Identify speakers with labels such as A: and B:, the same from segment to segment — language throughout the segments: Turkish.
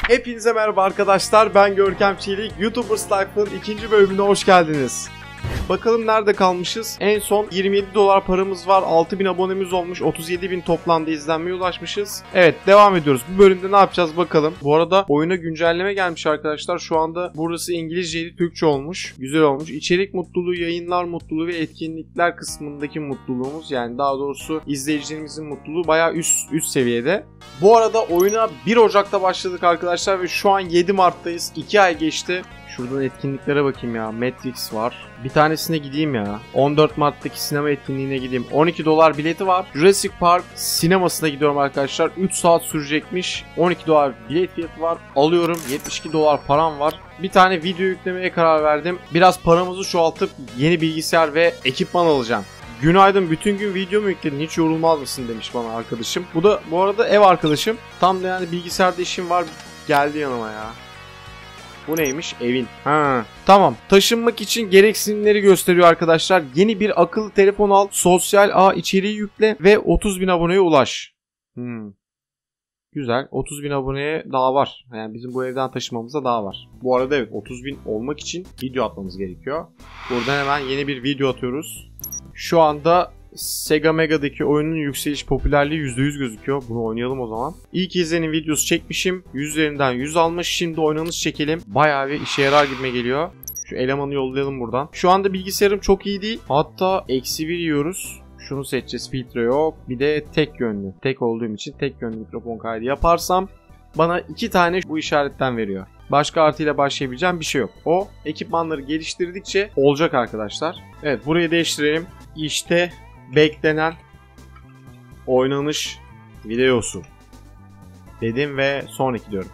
A: Hepinize merhaba arkadaşlar, ben Görkem Çelik. YouTubers Life'ın ikinci bölümüne hoş geldiniz. Bakalım nerede kalmışız? En son 27 dolar paramız var, 6000 abonemiz olmuş, 37.000 toplamda izlenmeye ulaşmışız. Evet, devam ediyoruz. Bu bölümde ne yapacağız bakalım. Bu arada oyuna güncelleme gelmiş arkadaşlar. Şu anda burası İngilizceydi, Türkçe olmuş. Güzel olmuş. İçerik mutluluğu, yayınlar mutluluğu ve etkinlikler kısmındaki mutluluğumuz, yani daha doğrusu izleyicilerimizin mutluluğu bayağı üst seviyede. Bu arada oyuna 1 Ocak'ta başladık arkadaşlar ve şu an 7 Mart'tayız. 2 ay geçti. Şuradan etkinliklere bakayım ya. Matrix var. Bir tanesine gideyim ya. 14 Mart'taki sinema etkinliğine gideyim. 12 dolar bileti var. Jurassic Park sinemasına gidiyorum arkadaşlar. 3 saat sürecekmiş. 12 dolar bilet fiyatı var. Alıyorum. 72 dolar param var. Bir tane video yüklemeye karar verdim. Biraz paramızı çoğaltıp yeni bilgisayar ve ekipman alacağım. Günaydın, bütün gün video mu yükledin, hiç yorulmaz mısın demiş bana arkadaşım. Bu arada ev arkadaşım. Tam da yani bilgisayarda işim var, geldi yanıma ya. Bu neymiş? Evin. Ha, tamam. Taşınmak için gereksinimleri gösteriyor arkadaşlar. Yeni bir akıllı telefon al, sosyal ağ içeriği yükle ve 30.000 aboneye ulaş. Güzel. 30.000 aboneye daha var. Yani bizim bu evden taşımamıza daha var. Bu arada evet, 30.000 olmak için video atmamız gerekiyor. Buradan hemen yeni bir video atıyoruz. Şu anda Sega Mega'daki oyunun yükseliş popülerliği %100 gözüküyor. Bunu oynayalım o zaman. İlk izlenim videosu çekmişim. 100 üzerinden 100 almış. Şimdi oynanış çekelim. Bayağı bir işe yarar gibime geliyor. Şu elemanı yollayalım buradan. Şu anda bilgisayarım çok iyi değil. Hatta -1 yiyoruz. Şunu seçeceğiz. Filtre yok. Bir de tek yönlü. Tek olduğum için tek yönlü mikrofon kaydı yaparsam bana 2 tane bu işaretten veriyor. Başka artıyla başlayabileceğim bir şey yok. O ekipmanları geliştirdikçe olacak arkadaşlar. Evet, burayı değiştirelim. İşte beklenen oynanış videosu dedim ve sonraki diyorum.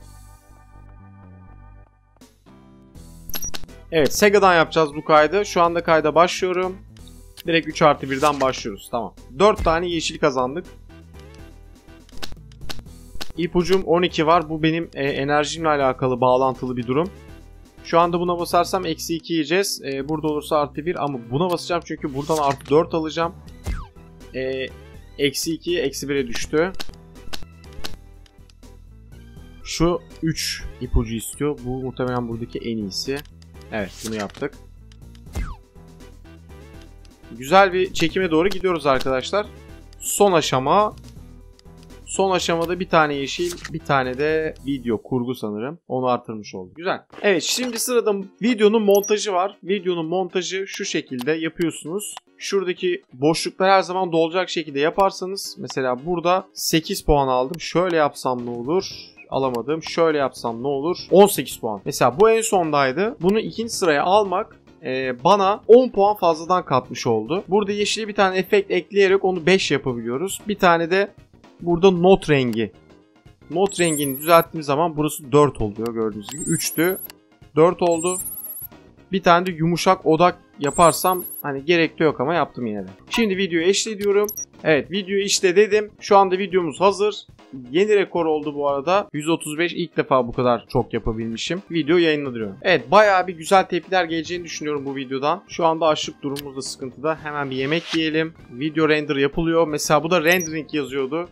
A: Evet, Sega'dan yapacağız bu kaydı. Şu anda kayda başlıyorum. Direkt 3+1'den başlıyoruz. Tamam. 4 tane yeşil kazandık. İpucum 12 var. Bu benim enerjimle alakalı bağlantılı bir durum. Şu anda buna basarsam -2 yiyeceğiz. Burada olursa +1 ama buna basacağım çünkü buradan +4 alacağım. -2 -1'e düştü. Şu 3 ipucu istiyor. Bu muhtemelen buradaki en iyisi. Evet, bunu yaptık. Güzel bir çekime doğru gidiyoruz arkadaşlar. Son aşama. Son aşamada bir tane yeşil, bir tane de video kurgu sanırım. Onu artırmış olduk. Güzel. Evet, şimdi sırada videonun montajı var. Videonun montajı şu şekilde yapıyorsunuz. Şuradaki boşluklar her zaman dolacak şekilde yaparsanız, mesela burada 8 puan aldım. Şöyle yapsam ne olur? Alamadım. Şöyle yapsam ne olur? 18 puan. Mesela bu en sondaydı. Bunu ikinci sıraya almak bana 10 puan fazladan katmış oldu. Burada yeşili bir tane efekt ekleyerek onu 5 yapabiliyoruz. Bir tane de burada not rengi. Not rengini düzelttiğim zaman burası 4 oluyor gördüğünüz gibi. 3'tü. 4 oldu. Bir tane de yumuşak odak yaparsam hani gerek de yok ama yaptım yine de. Şimdi videoyu eşle diyorum. Evet, videoyu işte dedim. Şu anda videomuz hazır. Yeni rekor oldu bu arada. 135, ilk defa bu kadar çok yapabilmişim. Video yayınlanıyorum. Evet, bayağı bir güzel tepkiler geleceğini düşünüyorum bu videodan. Şu anda açlık durumumuz da sıkıntıda. Hemen bir yemek yiyelim. Video render yapılıyor. Mesela bu da rendering yazıyordu.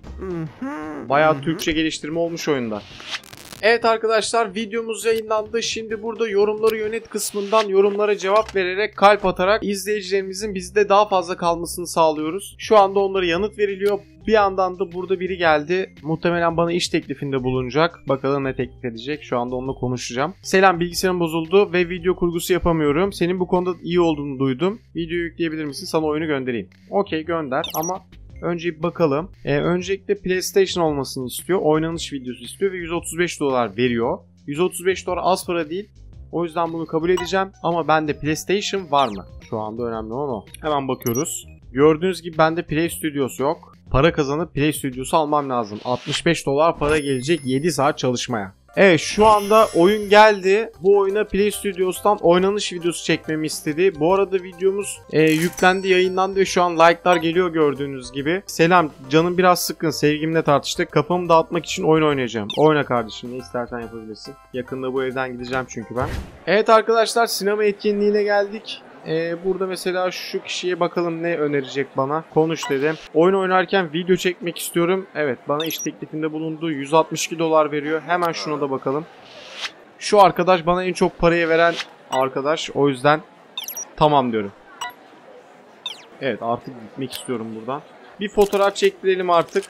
A: Bayağı Türkçe geliştirme olmuş oyunda. Evet arkadaşlar, videomuz yayınlandı. Şimdi burada yorumları yönet kısmından yorumlara cevap vererek, kalp atarak izleyicilerimizin bizde daha fazla kalmasını sağlıyoruz. Şu anda onlara yanıt veriliyor. Bir yandan da burada biri geldi. Muhtemelen bana iş teklifinde bulunacak. Bakalım ne teklif edecek. Şu anda onunla konuşacağım. Selam, bilgisayarım bozuldu ve video kurgusu yapamıyorum. Senin bu konuda iyi olduğunu duydum. Videoyu yükleyebilir misin? Sana oyunu göndereyim. Okey, gönder ama önce bir bakalım. Öncelikle PlayStation olmasını istiyor. Oynanış videosu istiyor ve 135 dolar veriyor. 135 dolar az para değil. O yüzden bunu kabul edeceğim. Ama bende PlayStation var mı? Şu anda önemli olan o. Hemen bakıyoruz. Gördüğünüz gibi bende Play Studios yok. Para kazanıp Play Studios'u almam lazım. 65 dolar para gelecek 7 saat çalışmaya. Evet, şu anda oyun geldi. Bu oyuna Play Studios'tan oynanış videosu çekmemi istedi. Bu arada videomuz yüklendi, yayınlandı ve şu an like'lar geliyor gördüğünüz gibi. Selam, canım biraz sıkkın, sevgimle tartıştık. Kafamı dağıtmak için oyun oynayacağım. Oyna kardeşim, ne istersen yapabilirsin. Yakında bu evden gideceğim çünkü ben. Evet arkadaşlar, sinema etkinliğine geldik. Burada mesela şu kişiye bakalım ne önerecek bana. Konuş dedim. Oyun oynarken video çekmek istiyorum. Evet, bana iş teklifinde bulundu. 162 dolar veriyor. Hemen şuna da bakalım. Şu arkadaş bana en çok parayı veren arkadaş. O yüzden tamam diyorum. Evet, artık gitmek istiyorum buradan. Bir fotoğraf çektirelim artık.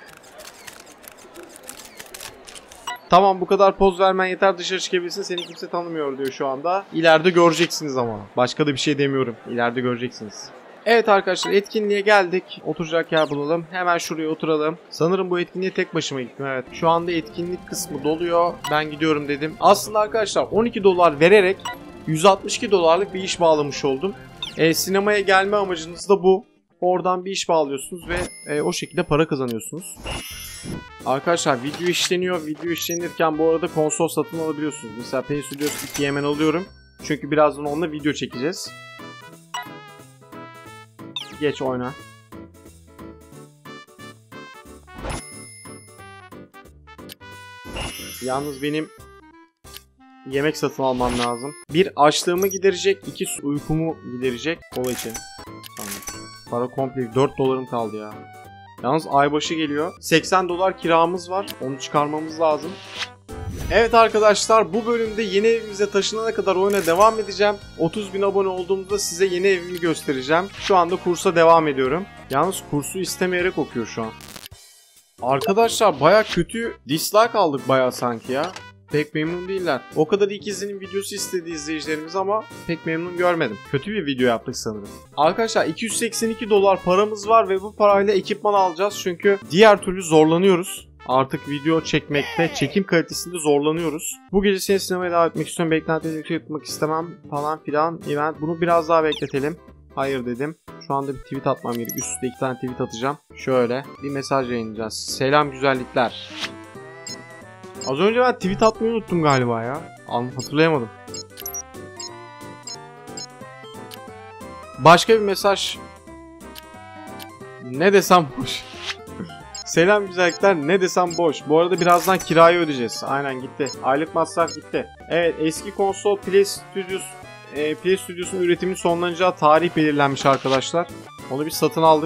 A: Tamam, bu kadar poz vermen yeter, dışarı çıkabilirsin, seni kimse tanımıyor diyor şu anda. İleride göreceksiniz ama. Başka da bir şey demiyorum. İleride göreceksiniz. Evet arkadaşlar, etkinliğe geldik. Oturacak yer bulalım. Hemen şuraya oturalım. Sanırım bu etkinliğe tek başıma gittim, evet. Şu anda etkinlik kısmı doluyor. Ben gidiyorum dedim. Aslında arkadaşlar 12 dolar vererek 162 dolarlık bir iş bağlamış oldum. Sinemaya gelme amacınız da bu. Oradan bir iş bağlıyorsunuz ve o şekilde para kazanıyorsunuz. Arkadaşlar video işleniyor. Video işlenirken bu arada konsol satın alabiliyorsunuz. Mesela Play Studios 2'yi hemen alıyorum. Çünkü birazdan onunla video çekeceğiz. Geç oyna. Yalnız benim yemek satın almam lazım. Bir, açlığımı giderecek. İki, uykumu giderecek. Kola için. Tamam. Para komple 4 dolarım kaldı ya. Yalnız aybaşı geliyor. 80 dolar kiramız var. Onu çıkarmamız lazım. Evet arkadaşlar, bu bölümde yeni evimize taşınana kadar oyuna devam edeceğim. 30.000 abone olduğumuzda size yeni evimi göstereceğim. Şu anda kursa devam ediyorum. Yalnız kursu istemeyerek okuyor şu an. Arkadaşlar baya kötü dislike aldık baya sanki ya. Pek memnun değiller. O kadar ikizinin videosu istedi izleyicilerimiz ama pek memnun görmedim. Kötü bir video yaptık sanırım. Arkadaşlar 282 dolar paramız var ve bu parayla ekipman alacağız. Çünkü diğer türlü zorlanıyoruz. Artık video çekmekte, çekim kalitesinde zorlanıyoruz. Bu gece seni sinemaya davet etmek istiyorum. Beklentileri yüksek tutmak istemem falan filan. Event. Bunu biraz daha bekletelim. Hayır dedim. Şu anda bir tweet atmam gerek. Üst üste 2 tane tweet atacağım. Şöyle bir mesaj yayınlayacağız. Selam güzellikler. Az önce ben tweet atmayı unuttum galiba ya. Hatırlayamadım. Başka bir mesaj. Ne desem boş. Selam güzellikler, ne desem boş. Bu arada birazdan kirayı ödeyeceğiz. Aynen gitti. Aylık masraf gitti. Evet, eski konsol Play Studios'un üretiminin sonlanacağı tarih belirlenmiş arkadaşlar. Onu bir satın aldık.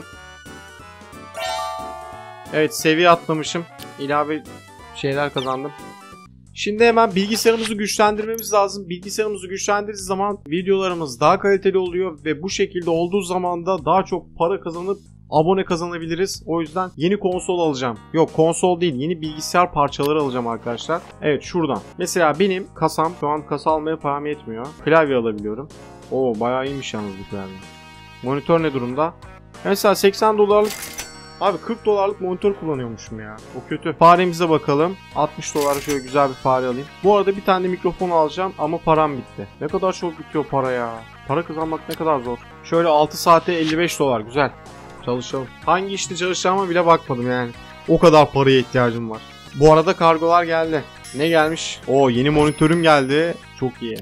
A: Evet, seviye atlamışım. İlave şeyler kazandım. Şimdi hemen bilgisayarımızı güçlendirmemiz lazım. Bilgisayarımızı güçlendirdiğimiz zaman videolarımız daha kaliteli oluyor ve bu şekilde olduğu zaman da daha çok para kazanıp abone kazanabiliriz. O yüzden yeni konsol alacağım. Yok, konsol değil, yeni bilgisayar parçaları alacağım arkadaşlar. Evet, şuradan. Mesela benim kasam, şu an kasa almaya param yetmiyor. Klavye alabiliyorum. Oo, bayağı iyiymiş yalnız bu klavye. Monitör ne durumda? Mesela 80 dolarlık, abi 40 dolarlık monitör kullanıyormuşum ya. O kötü. Faremize bakalım. 60 dolar şöyle güzel bir fare alayım. Bu arada bir tane mikrofon alacağım ama param bitti. Ne kadar çok bitiyor para ya. Para kazanmak ne kadar zor. Şöyle 6 saate 55 dolar, güzel. Çalışalım. Hangi işte çalışacağıma bile bakmadım yani. O kadar paraya ihtiyacım var. Bu arada kargolar geldi. Ne gelmiş? Oo, yeni monitörüm geldi. Çok iyi.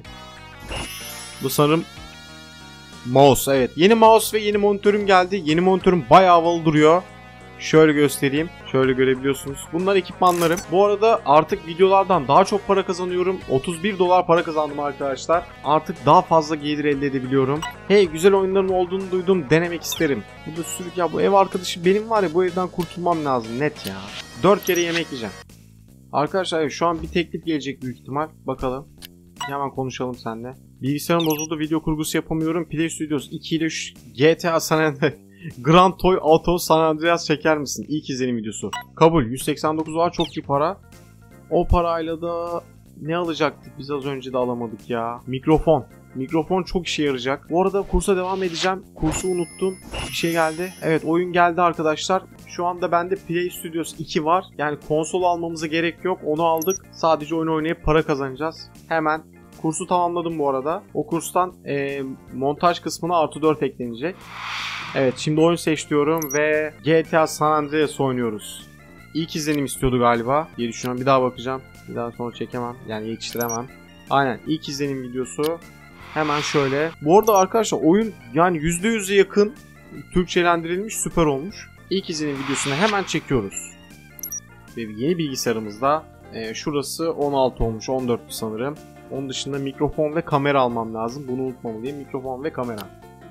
A: Bu sanırım mouse, evet. Yeni mouse ve yeni monitörüm geldi. Yeni monitörüm bayağı havalı duruyor. Şöyle göstereyim. Şöyle görebiliyorsunuz. Bunlar ekipmanlarım. Bu arada artık videolardan daha çok para kazanıyorum. 31 dolar para kazandım arkadaşlar. Artık daha fazla gelir elde edebiliyorum. Hey, güzel oyunların olduğunu duydum. Denemek isterim. Bu da sürük ya, bu ev arkadaşı benim var ya, bu evden kurtulmam lazım net ya. 4 kere yemek yiyeceğim. Arkadaşlar şu an bir teklif gelecek büyük ihtimal. Bakalım. Hemen konuşalım seninle. Bilgisayarım bozuldu. Video kurgusu yapamıyorum. Play Studios 2 ile GTA San Andreas Grand Theft Auto San Andreas çeker misin? İlk izlenim videosu. Kabul. 189 var, çok iyi para. O parayla da ne alacaktık? Biz az önce de alamadık ya. Mikrofon. Mikrofon çok işe yarayacak. Bu arada kursa devam edeceğim. Kursu unuttum. Bir şey geldi. Evet, oyun geldi arkadaşlar. Şu anda bende Play Studios 2 var. Yani konsol almamıza gerek yok. Onu aldık. Sadece oyun oynayıp para kazanacağız. Hemen kursu tamamladım bu arada. O kurstan montaj kısmına artı 4 eklenecek. Evet, şimdi oyun seç diyorum ve GTA San Andreas oynuyoruz. İlk izlenim istiyordu galiba diye düşünüyorum. Bir daha bakacağım. Bir daha sonra çekemem. Yani yetiştiremem. Aynen, ilk izlenim videosu. Hemen şöyle. Bu arada arkadaşlar oyun yani %100'e yakın Türkçelendirilmiş, süper olmuş. İlk izlenim videosunu hemen çekiyoruz. Ve yeni bilgisayarımızda şurası 16 olmuş, 14 sanırım. Onun dışında mikrofon ve kamera almam lazım. Bunu unutmamalıyım. Mikrofon ve kamera.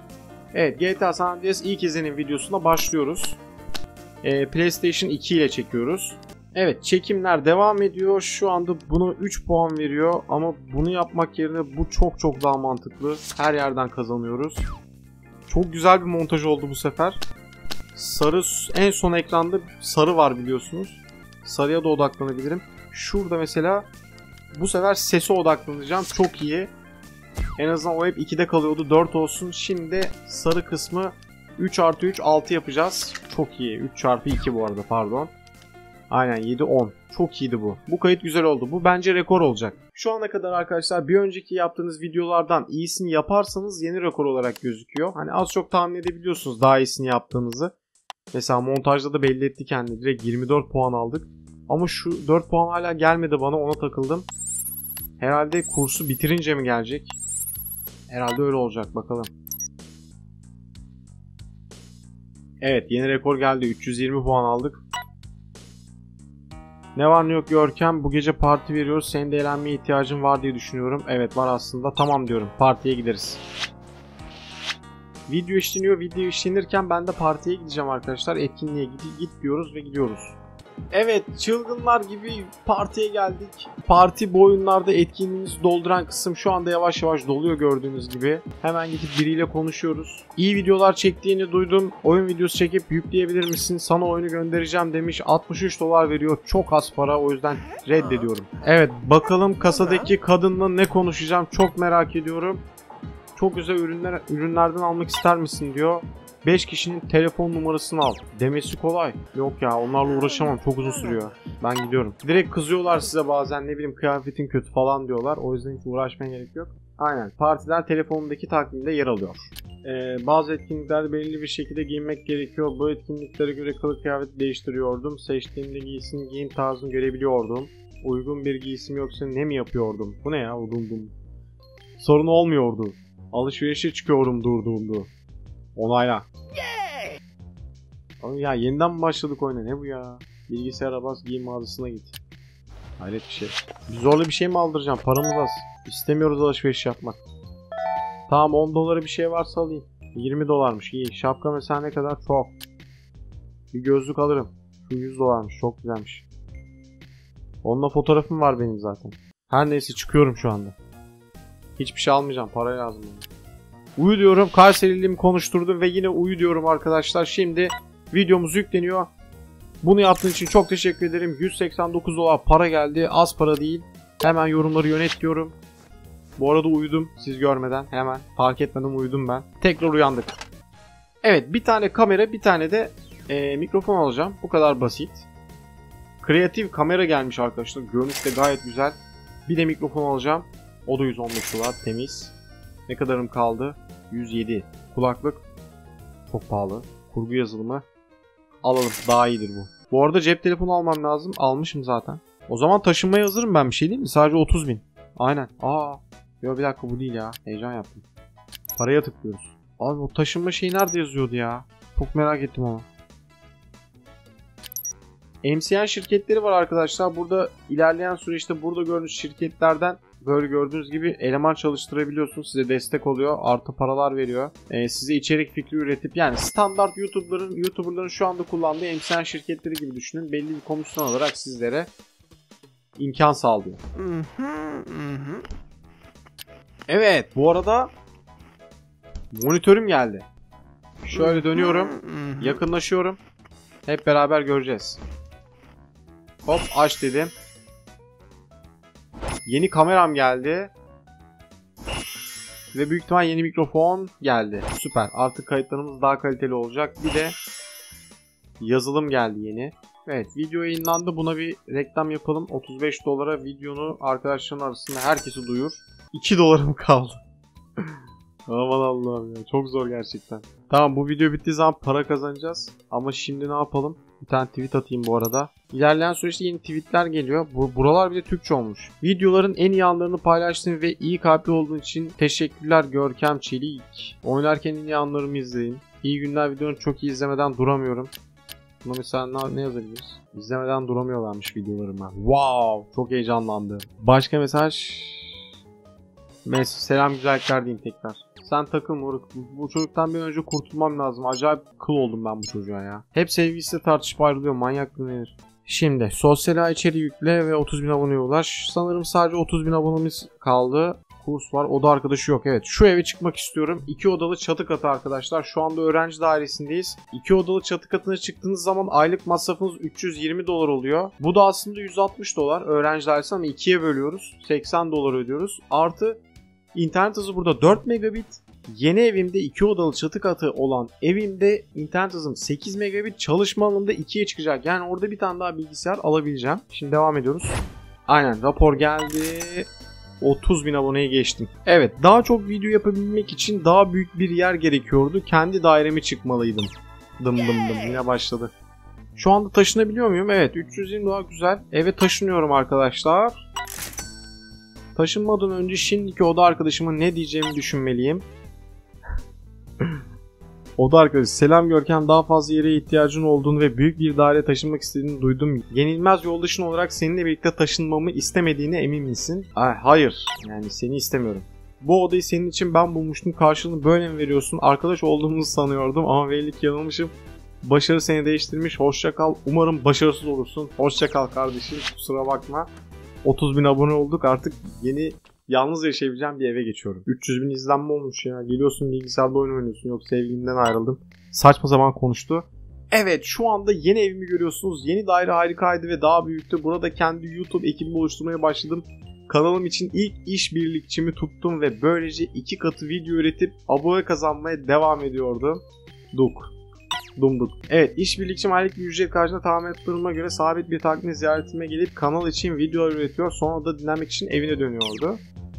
A: Evet, GTA San Andreas ilk izlenim videosuna başlıyoruz. PlayStation 2 ile çekiyoruz. Evet, çekimler devam ediyor. Şu anda buna 3 puan veriyor ama bunu yapmak yerine bu çok daha mantıklı. Her yerden kazanıyoruz. Çok güzel bir montaj oldu bu sefer. Sarı, en son ekranda sarı var biliyorsunuz. Sarıya da odaklanabilirim. Şurada mesela bu sefer sese odaklanacağım. Çok iyi. En azından o hep 2'de kalıyordu. 4 olsun. Şimdi sarı kısmı 3+3 6 yapacağız. Çok iyi. 3+2 bu arada, pardon. Aynen 7 10. Çok iyiydi bu. Bu kayıt güzel oldu. Bu bence rekor olacak. Şu ana kadar arkadaşlar bir önceki yaptığınız videolardan iyisini yaparsanız yeni rekor olarak gözüküyor. Hani az çok tahmin edebiliyorsunuz daha iyisini yaptığınızı. Mesela montajda da belli etti kendini. Direkt 24 puan aldık. Ama şu 4 puan hala gelmedi bana, ona takıldım. Herhalde kursu bitirince mi gelecek? Herhalde öyle olacak, bakalım. Evet, yeni rekor geldi. 320 puan aldık. Ne var ne yok Görkem, bu gece parti veriyoruz. Senin de eğlenmeye ihtiyacın var diye düşünüyorum. Evet, var aslında. Tamam diyorum, partiye gideriz. Video işleniyor. Video işlenirken ben de partiye gideceğim arkadaşlar. Etkinliğe git diyoruz ve gidiyoruz. Evet, çılgınlar gibi partiye geldik. Parti bu oyunlarda etkinliğimizi dolduran kısım şu anda yavaş yavaş doluyor gördüğünüz gibi. Hemen gidip biriyle konuşuyoruz. İyi videolar çektiğini duydum. Oyun videosu çekip yükleyebilir misin? Sana oyunu göndereceğim demiş. 63 dolar veriyor. Çok az para, o yüzden reddediyorum. Evet, bakalım kasadaki kadınla ne konuşacağım, çok merak ediyorum. Çok güzel ürünlerden almak ister misin diyor. 5 kişinin telefon numarasını al. Demesi kolay. Yok ya, onlarla uğraşamam, çok uzun sürüyor. Ben gidiyorum. Direkt kızıyorlar size bazen, ne bileyim kıyafetin kötü falan diyorlar. O yüzden hiç uğraşmaya gerek yok. Aynen, partiler telefonumdaki takvimde yer alıyor. Bazı etkinliklerde belirli bir şekilde giyinmek gerekiyor. Bu etkinliklere göre kılık kıyafeti değiştiriyordum. Seçtiğimde giysinin giyim tarzını görebiliyordum. Uygun bir giysim yoksa ne mi yapıyordum? Bu ne ya, udumdum. Sorun olmuyordu. Alışverişe çıkıyorum durduğumda. Onayla. Ya yeniden mi başladık oyuna, ne bu ya? Bilgisayara bas, giyim mağazasına git. Hayret bir şey. Zorla bir şey mi aldıracağım? Paramız az. İstemiyoruz alışveriş yapmak. Tamam, 10 dolara bir şey varsa alayım. 20 dolarmış, iyi. Şapka mesela ne kadar? Çok. Bir gözlük alırım. Şu 100 dolarmış, çok güzelmiş. Onunla fotoğrafım var benim zaten. Her neyse, çıkıyorum şu anda. Hiçbir şey almayacağım, para lazım bana. Uyu diyorum, Kayseriliğimi konuşturdum ve yine uyu diyorum arkadaşlar. Şimdi videomuz yükleniyor. Bunu yaptığın için çok teşekkür ederim. 189 dolar para geldi, az para değil. Hemen yorumları yönet diyorum. Bu arada uyudum siz görmeden, hemen fark etmeden uyudum ben. Tekrar uyandık. Evet, bir tane kamera, bir tane de mikrofon alacağım. Bu kadar basit. Kreatif kamera gelmiş arkadaşlar. Görünüş de gayet güzel. Bir de mikrofon alacağım. O da 115 dolar, temiz. Ne kadarım kaldı? 107. Kulaklık çok pahalı. Kurgu yazılımı alalım, daha iyidir bu. Bu arada cep telefonu almam lazım. Almışım zaten. O zaman taşınmaya hazırım ben, bir şey değil mi? Sadece 30.000. Aynen. Yok bir dakika, bu değil ya. Heyecan yaptım. Paraya tıklıyoruz. Abi o taşınma şeyi nerede yazıyordu ya? Çok merak ettim onu. MCN şirketleri var arkadaşlar. Burada ilerleyen süreçte burada gördüğünüz şirketlerden böyle gördüğünüz gibi eleman çalıştırabiliyorsunuz. Size destek oluyor. Artı paralar veriyor. Size içerik fikri üretip, yani standart YouTuber'ların şu anda kullandığı MCN şirketleri gibi düşünün. Belli bir komisyon olarak sizlere imkan sağlıyor. Evet, bu arada monitörüm geldi. Şöyle dönüyorum. Yakınlaşıyorum. Hep beraber göreceğiz. Hop, aç dedim. Yeni kameram geldi. Ve büyük ihtimal yeni mikrofon geldi. Süper. Artık kayıtlarımız daha kaliteli olacak. Bir de yazılım geldi yeni. Evet, video yayınlandı. Buna bir reklam yapalım. 35 dolara videonu arkadaşların arasında herkesi duyur. 2 dolarım kaldı. Aman Allah'ım ya. Çok zor gerçekten. Tamam, bu video bittiği zaman para kazanacağız. Ama şimdi ne yapalım? Bir tane tweet atayım bu arada. İlerleyen süreçte yeni tweetler geliyor. Buralar bile Türkçe olmuş. Videoların en iyi anlarını paylaştığın ve iyi kalpli olduğun için teşekkürler Görkem Çelik. Oynarken en iyi anlarımı izleyin. İyi günler, videonu çok iyi izlemeden duramıyorum. Buna mesela ne yazabiliriz? İzlemeden duramıyorlarmış videolarıma. Wow! Çok heyecanlandım. Başka mesaj. Selam güzellikler diyeyim tekrar. Sen takıl moruk. Bu çocuktan bir önce kurtulmam lazım. Acayip kıl oldum ben bu çocuğa ya. Hep sevgilisiyle tartışıp ayrılıyor. Manyak mı denir? Şimdi sosyal ağ içeri yükle ve 30.000 aboneye ulaş. Sanırım sadece 30.000 abonemiz kaldı. Kurs var. Oda arkadaşı yok. Evet, şu eve çıkmak istiyorum. 2 odalı çatı katı arkadaşlar. Şu anda öğrenci dairesindeyiz. 2 odalı çatı katına çıktığınız zaman aylık masrafınız 320 dolar oluyor. Bu da aslında 160 dolar. Öğrenci dairesi ama 2'ye bölüyoruz. 80 dolar ödüyoruz. Artı internet hızı burada 4 megabit. Yeni evimde 2 odalı çatı katı olan evimde internet hızım 8 megabit, çalışma alanında 2'ye çıkacak. Yani orada bir tane daha bilgisayar alabileceğim. Şimdi devam ediyoruz. Aynen, rapor geldi. 30.000 aboneye geçtim. Evet, daha çok video yapabilmek için daha büyük bir yer gerekiyordu. Kendi daireme çıkmalıydım. Dım yine başladı. Şu anda taşınabiliyor muyum? Evet, 320 dolar güzel. Eve taşınıyorum arkadaşlar. Taşınmadan önce şimdiki oda arkadaşıma ne diyeceğimi düşünmeliyim. Oda arkadaşı, selam Görkem, daha fazla yere ihtiyacın olduğunu ve büyük bir daire taşınmak istediğini duydum. Yenilmez yoldaşın olarak seninle birlikte taşınmamı istemediğine emin misin? Hayır, yani seni istemiyorum. Bu odayı senin için ben bulmuştum, karşılığını böyle mi veriyorsun? Arkadaş olduğumuzu sanıyordum ama belli ki yanılmışım. Başarı seni değiştirmiş, hoşça kal. Umarım başarısız olursun. Hoşça kal kardeşim, kusura bakma. 30.000 abone olduk, artık yeni yalnız yaşayabileceğim bir eve geçiyorum. 300.000 izlenme olmuş ya. Geliyorsun bilgisayarda oyun oynuyorsun. Yok, sevgilimden ayrıldım. Saçma zaman konuştu. Evet, şu anda yeni evimi görüyorsunuz. Yeni daire harikaydı ve daha büyüktü. Burada kendi YouTube ekibimi oluşturmaya başladım. Kanalım için ilk işbirlikçimi tuttum ve böylece 2 katı video üretip abone kazanmaya devam ediyordum. Dumduk. Evet, işbirlikçim aylık bir ücret karşılığında tahmin ettiğime göre sabit bir takvimle ziyaretime gelip kanal için videolar üretiyor. Sonra da dinlenmek için evine dönüyordu.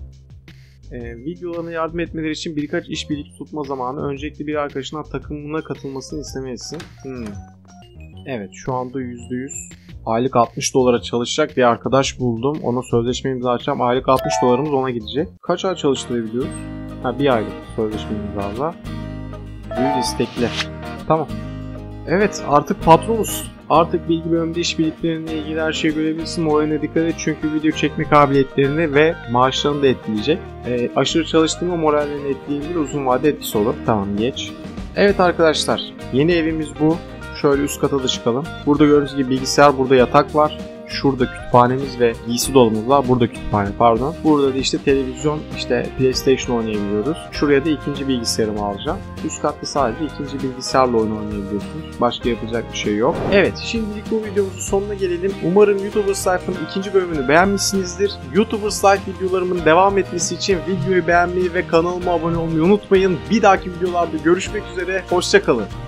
A: Videolarına yardım etmeleri için birkaç işbirlikçi tutma zamanı. Öncelikle bir arkadaşına takımına katılmasını istemelisin. Evet, şu anda %100 aylık 60 dolara çalışacak bir arkadaş buldum. Ona sözleşme imzalayacağım. Aylık 60 dolarımız ona gidecek. Kaç ay çalıştırabiliyoruz? Bir aylık sözleşme imzala. Büyük istekli. Tamam. Evet, artık patronuz. Artık bilgi bölümünde işbirlikleriyle ilgili her şeyi görebilirsin. Moraline dikkat et çünkü video çekme kabiliyetlerini ve maaşlarını da etkileyecek. Aşırı çalıştığında morallerini etkileyebilir, uzun vade etkisi olur. Tamam, geç. Evet arkadaşlar, yeni evimiz bu. Şöyle üst kata da çıkalım. Burada gördüğünüz gibi bilgisayar, burada yatak var. Şurada kütüphanemiz ve giysi dolabımız var. Burada kütüphane, pardon. Burada da işte televizyon, işte PlayStation oynayabiliyoruz. Şuraya da ikinci bilgisayarımı alacağım. Üst katta sadece ikinci bilgisayarla oyun oynayabiliyorsunuz. Başka yapacak bir şey yok. Evet, şimdilik bu videomuzun sonuna gelelim. Umarım YouTubers Life'ın ikinci bölümünü beğenmişsinizdir. YouTubers Life videolarımın devam etmesi için videoyu beğenmeyi ve kanalıma abone olmayı unutmayın. Bir dahaki videolarda görüşmek üzere. Hoşça kalın.